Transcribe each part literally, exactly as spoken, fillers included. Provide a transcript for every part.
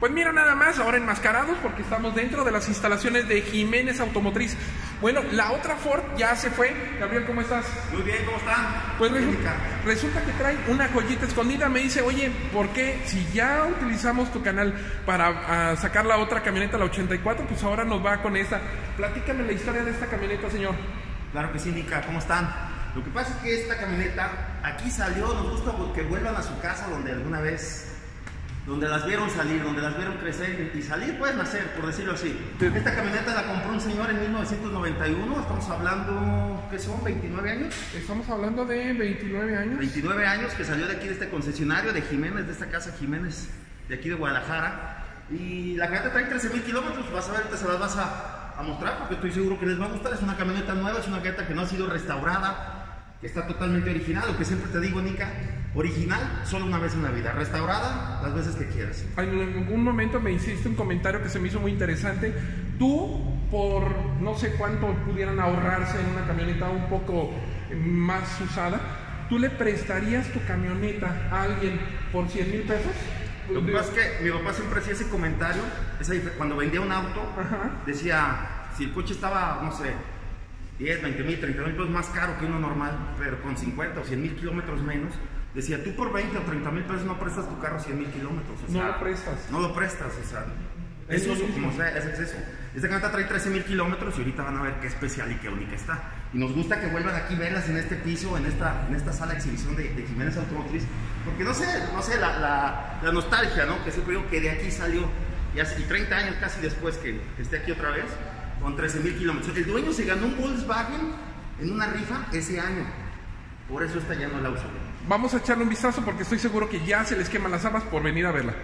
Pues mira nada más, ahora enmascarados porque estamos dentro de las instalaciones de Jiménez Automotriz. Bueno, la otra Ford ya se fue. Gabriel, ¿cómo estás? Muy bien, ¿cómo están? Pues resulta, resulta que trae una joyita escondida. Me dice, oye, ¿por qué si ya utilizamos tu canal para uh, sacar la otra camioneta, la ochenta y cuatro, pues ahora nos va con esta? Platícame la historia de esta camioneta, señor. Claro que sí, Nica, ¿cómo están? Lo que pasa es que esta camioneta aquí salió, nos gusta que vuelvan a su casa donde alguna vez, donde las vieron salir, donde las vieron crecer y salir, pueden nacer, por decirlo así. Esta camioneta la compró un señor en mil novecientos noventa y uno, estamos hablando, ¿qué son? ¿veintinueve años? Estamos hablando de veintinueve años. veintinueve años, que salió de aquí de este concesionario de Jiménez, de esta casa Jiménez, de aquí de Guadalajara. Y la camioneta trae trece mil kilómetros, vas a ver, ahorita se las vas a, a mostrar porque estoy seguro que les va a gustar. Es una camioneta nueva, es una camioneta que no ha sido restaurada, que está totalmente original, lo que siempre te digo, Nica, original solo una vez en la vida, restaurada las veces que quieras. En algún momento me hiciste un comentario que se me hizo muy interesante. Tú, por no sé cuánto pudieran ahorrarse en una camioneta un poco más usada, ¿tú le prestarías tu camioneta a alguien por cien mil pesos? Lo que pasa es que mi papá siempre hacía ese comentario, esa, cuando vendía un auto, ajá, decía, si el coche estaba, no sé, diez, veinte mil, treinta mil pesos más caro que uno normal, pero con cincuenta o cien mil kilómetros menos, decía, tú por veinte o treinta mil pesos no prestas tu carro cien mil kilómetros. O sea, no lo prestas. No lo prestas, o sea, es uso, como sea, es exceso. Esta camioneta trae trece mil kilómetros y ahorita van a ver qué especial y qué única está. Y nos gusta que vuelvan aquí verlas en este piso, en esta, en esta sala de exhibición de, de Jiménez Automotriz, porque no sé, no sé, la, la, la nostalgia, ¿no? Que siempre digo que de aquí salió, y hace treinta años casi después que, que esté aquí otra vez, con trece mil kilómetros. El dueño se ganó un Volkswagen en una rifa ese año, por eso esta ya no la uso. Vamos a echarle un vistazo porque estoy seguro que ya se les queman las habas por venir a verla.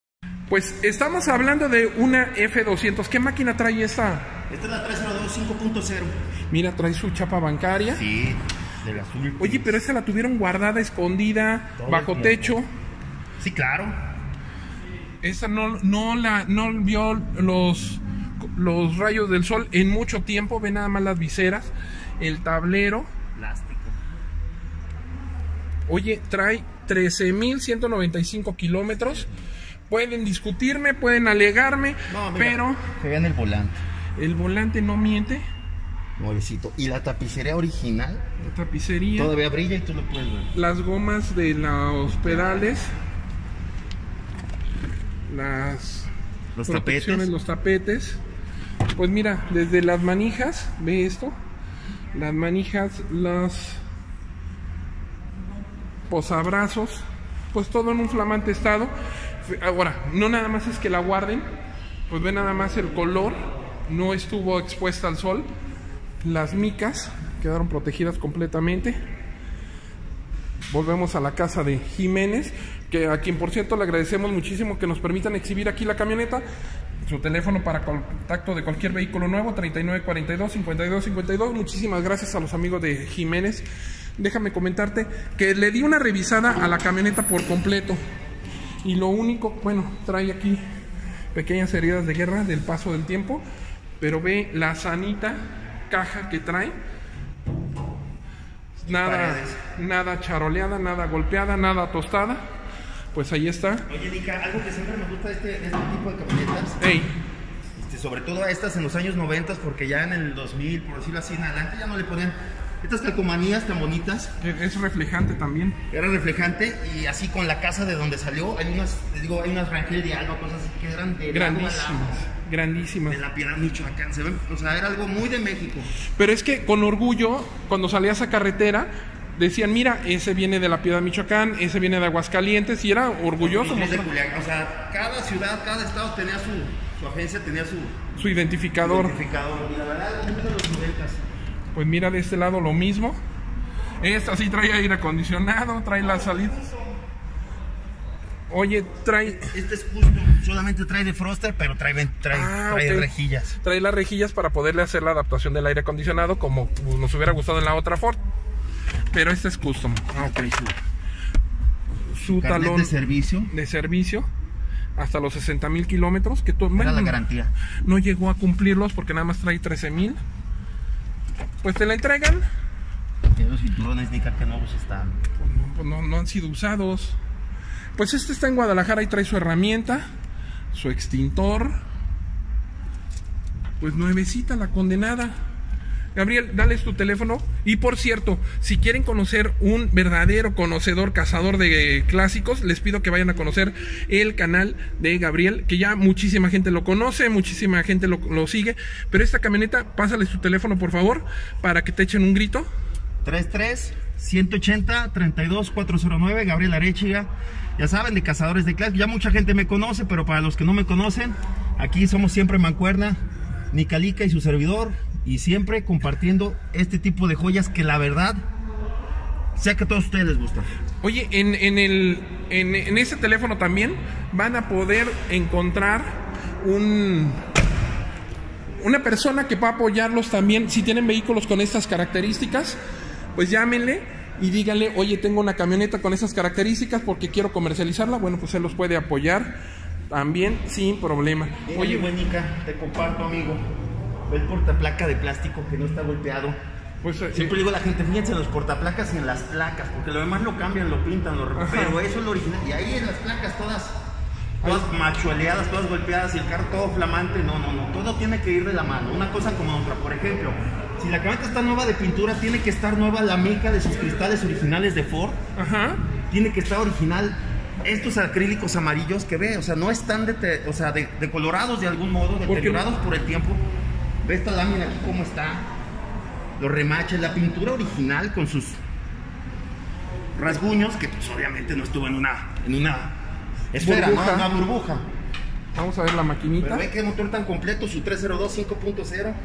Pues estamos hablando de una F doscientos. ¿Qué máquina trae esta? Esta es la trescientos dos cinco punto cero. Mira, trae su chapa bancaria. Sí, del azul. Oye, pero esa la tuvieron guardada, escondida, todo bajo techo. Sí, claro. Esa no, no, la, no vio los, los rayos del sol en mucho tiempo. Ve nada más las viseras, el tablero. Plástico. Oye, trae trece mil ciento noventa y cinco kilómetros. Pueden discutirme, pueden alegarme, no, mira, pero... se ve en el volante. El volante no miente. Nuevecito. Y la tapicería original. La tapicería. Todavía brilla y tú lo puedes ver. Las gomas de los pedales. Las los protecciones, tapetes. los tapetes. Pues mira, desde las manijas, ve esto. Las manijas, las posabrazos. Pues todo en un flamante estado. Ahora, no nada más es que la guarden, pues ve nada más el color, no estuvo expuesta al sol, las micas quedaron protegidas completamente. Volvemos a la casa de Jiménez, que a quien por cierto le agradecemos muchísimo que nos permitan exhibir aquí la camioneta. Su teléfono para contacto de cualquier vehículo nuevo, treinta y nueve cuarenta y dos, cincuenta y dos cincuenta y dos. Muchísimas gracias a los amigos de Jiménez. Déjame comentarte que le di una revisada a la camioneta por completo. Y lo único, bueno, trae aquí pequeñas heridas de guerra del paso del tiempo, pero ve la sanita caja que trae. Nada, nada charoleada, nada golpeada, nada tostada. Pues ahí está. Oye, Nica, algo que siempre me gusta de este, de este tipo de camionetas. Ey. Este, sobre todo a estas en los años noventa, porque ya en el dos mil, por decirlo así, en adelante ya no le ponían estas calcomanías tan bonitas. Es reflejante también. Era reflejante y así con la casa de donde salió, hay unas, les digo, hay unas Rangel de Alba, cosas así que eran de grandísimas, grandísimas. De la Piedad, Michoacán, se ven, o sea, era algo muy de México. Pero es que con orgullo, cuando salías a carretera, decían, mira, ese viene de la Piedad, Michoacán, ese viene de Aguascalientes, y era orgulloso. De Culiacán, o sea, cada ciudad, cada estado tenía su, su agencia, tenía su, su identificador. Su identificador. Y la verdad, mucho de los noventas. Pues mira de este lado lo mismo. Esta sí trae aire acondicionado, trae las salidas. Oye, trae... Este es custom, solamente trae defroster, pero trae, trae, ah, trae okay. rejillas. Trae las rejillas para poderle hacer la adaptación del aire acondicionado como nos hubiera gustado en la otra Ford. Pero este es custom. Ah, ok. Su, su talón de servicio. De servicio. Hasta los sesenta mil kilómetros. Que todo, bueno, la garantía. No llegó a cumplirlos porque nada más trae trece mil. Pues te la entregan. Los cinturones Nica que nuevos están. Pues no, pues no, no han sido usados. Pues este está en Guadalajara y trae su herramienta, su extintor. Pues nuevecita la condenada. Gabriel, dales tu teléfono. Y por cierto, si quieren conocer un verdadero conocedor, cazador de clásicos, les pido que vayan a conocer el canal de Gabriel, que ya muchísima gente lo conoce, muchísima gente lo, lo sigue. Pero esta camioneta, pásales tu teléfono por favor, para que te echen un grito. treinta y tres, ciento ochenta, treinta y dos, cuatrocientos nueve, Gabriel Arechiga. Ya saben, de cazadores de clásicos. Ya mucha gente me conoce, pero para los que no me conocen, aquí somos siempre mancuerna, Nicalica y su servidor. Y siempre compartiendo este tipo de joyas que la verdad, sé que a todos ustedes les gusta. Oye, en, en, el, en, en ese teléfono también van a poder encontrar un, una persona que va a apoyarlos también. Si tienen vehículos con estas características, pues llámenle y díganle, oye, tengo una camioneta con esas características porque quiero comercializarla. Bueno, pues él los puede apoyar también sin problema. Oye, buenica, te comparto, amigo. El portaplaca de plástico que no está golpeado. Pues, siempre eh, digo a la gente, fíjense en los portaplacas y en las placas, porque lo demás lo cambian, lo pintan, lo recuperan, pero eso es lo original. Y ahí en las placas todas, todas Ay. machueleadas, todas golpeadas y el carro todo flamante. No, no, no, todo tiene que ir de la mano, una cosa como otra. Por ejemplo, si la camioneta está nueva de pintura, tiene que estar nueva la mica de sus cristales originales de Ford. Ajá. Tiene que estar original estos acrílicos amarillos que ve, o sea, no están de, o sea, de, decolorados de algún modo, deteriorados por el tiempo. Ve esta lámina aquí cómo está, los remaches, la pintura original con sus rasguños, que pues obviamente no estuvo en una, en una esfera, burbuja. ¿no? Una burbuja. Vamos a ver la maquinita. Pero ve qué motor tan completo, su trescientos dos cinco punto cero.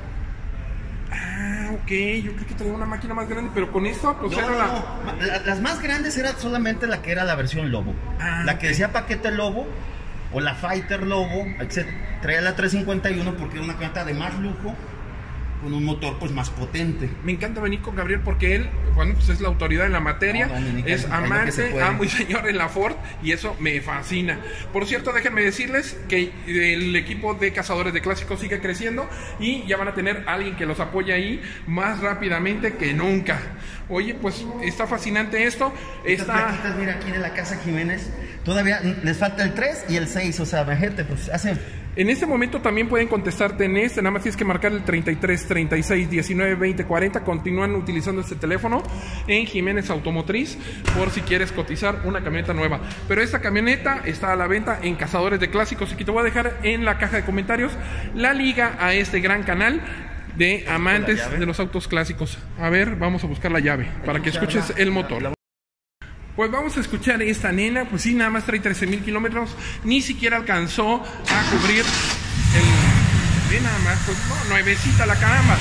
Ah, ok, yo creo que traía una máquina más grande, pero con esto pues no, era no, la... no. la... Las más grandes era solamente la que era la versión Lobo, ah, la que okay. decía paquete Lobo, o la Fighter Lobo, etcétera. Traía la trescientos cincuenta y uno porque era una camioneta de más lujo, con un motor pues más potente. Me encanta venir con Gabriel porque él, bueno, pues es la autoridad en la materia, no, no, es amante, amo y señor en la Ford, y eso me fascina. Por cierto, déjenme decirles que el equipo de cazadores de clásicos sigue creciendo y ya van a tener a alguien que los apoye ahí más rápidamente que nunca. Oye, pues está fascinante esto. Estas está... plaquitas, mira, aquí de la Casa Jiménez, todavía les falta el tres y el seis, o sea, gente, pues hace... En este momento también pueden contestarte en este, nada más tienes que marcar el treinta y tres, treinta y seis, diecinueve, veinte, cuarenta. Continúan utilizando este teléfono en Jiménez Automotriz por si quieres cotizar una camioneta nueva. Pero esta camioneta está a la venta en Cazadores de Clásicos, y que te voy a dejar en la caja de comentarios la liga a este gran canal de amantes de los autos clásicos. A ver, vamos a buscar la llave para que escuches el motor. Pues vamos a escuchar esta nena. Pues sí, nada más trae trece mil kilómetros. Ni siquiera alcanzó a cubrir el... Ve nada más, pues no, nuevecita la caramba.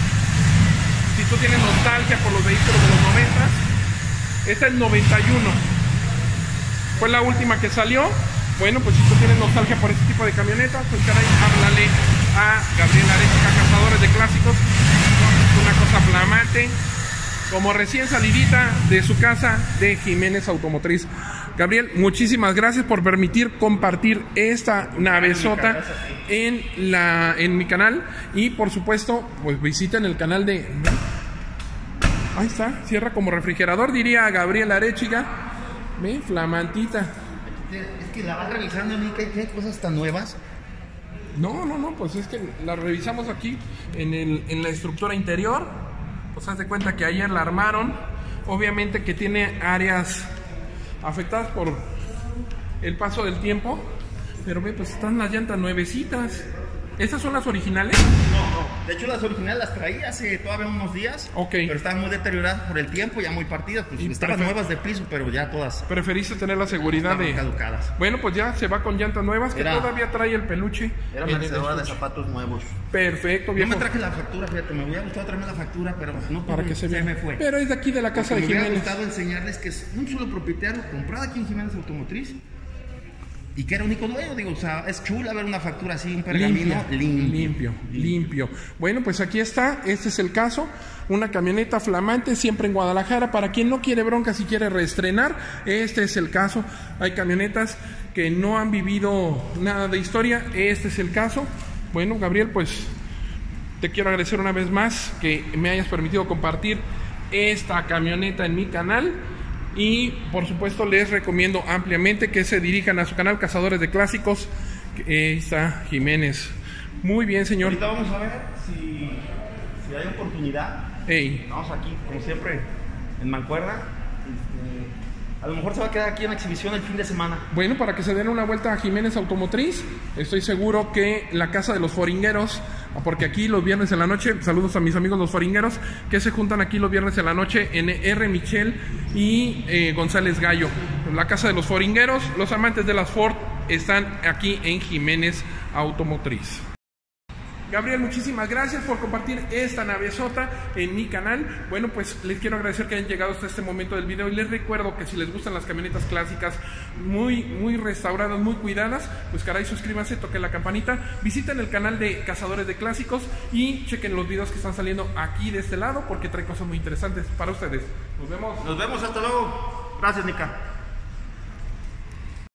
Si tú tienes nostalgia por los vehículos de los noventas, esta es noventa y uno. Fue la última que salió. Bueno, pues si tú tienes nostalgia por este tipo de camionetas, pues caray, háblale a Gabriel Arechiga, Cazadores de Clásicos. Una cosa flamante, como recién salidita de su casa de Jiménez Automotriz. Gabriel, muchísimas gracias por permitir compartir esta navezota en, la, en mi canal. Y por supuesto, pues visiten el canal de... Ahí está, cierra como refrigerador, diría Gabriel Arechiga. Ve, flamantita. Es que la vas revisando, Nica, y hay cosas tan nuevas. No, no, no, pues es que la revisamos aquí en, el, en la estructura interior. Pues haz de cuenta que ayer la armaron. Obviamente que tiene áreas afectadas por el paso del tiempo. Pero ve, pues están las llantas nuevecitas. ¿Estas son las originales? No, no. De hecho, las originales las traí hace todavía unos días. Ok. Pero estaban muy deterioradas por el tiempo, ya muy partidas. Pues estaban nuevas de piso, pero ya todas. Preferiste tener la seguridad de... caducadas. Bueno, pues ya se va con llantas nuevas, que era, todavía trae el peluche. Era merecedora de zapatos nuevos. Perfecto, viejo. No me traje la factura, fíjate, me hubiera gustado traerme la factura, pero no para que se, se me fue. Pero es de aquí de la casa Porque de Jiménez. Me hubiera gustado enseñarles que es un solo propietario comprado aquí en Jiménez Automotriz. Y que era único dueño, digo, o sea, es chula ver una factura así, un pergamino limpio, limpio, limpio, limpio. Bueno, pues aquí está, este es el caso, una camioneta flamante, siempre en Guadalajara. Para quien no quiere bronca, si quiere reestrenar, este es el caso. Hay camionetas que no han vivido nada de historia, este es el caso. Bueno, Gabriel, pues te quiero agradecer una vez más que me hayas permitido compartir esta camioneta en mi canal. Y por supuesto les recomiendo ampliamente que se dirijan a su canal Cazadores de Clásicos, Ahí está Jiménez. Muy bien, señor. Ahorita vamos a ver si, si hay oportunidad. Ey. Vamos aquí, como siempre, en mancuerna. Este, a lo mejor se va a quedar aquí en la exhibición el fin de semana. Bueno, para que se den una vuelta a Jiménez Automotriz, estoy seguro que la casa de los foringueros, porque aquí los viernes en la noche, saludos a mis amigos los foringueros, que se juntan aquí los viernes en la noche en R. Michel y eh, González Gallo. La casa de los foringueros, los amantes de las Ford están aquí en Jiménez Automotriz. Gabriel, muchísimas gracias por compartir esta navezota en mi canal. Bueno, pues les quiero agradecer que hayan llegado hasta este momento del video y les recuerdo que si les gustan las camionetas clásicas muy, muy restauradas, muy cuidadas, pues caray, suscríbanse, toquen la campanita, visiten el canal de Cazadores de Clásicos y chequen los videos que están saliendo aquí de este lado porque trae cosas muy interesantes para ustedes. Nos vemos. Nos vemos, hasta luego. Gracias, Nica.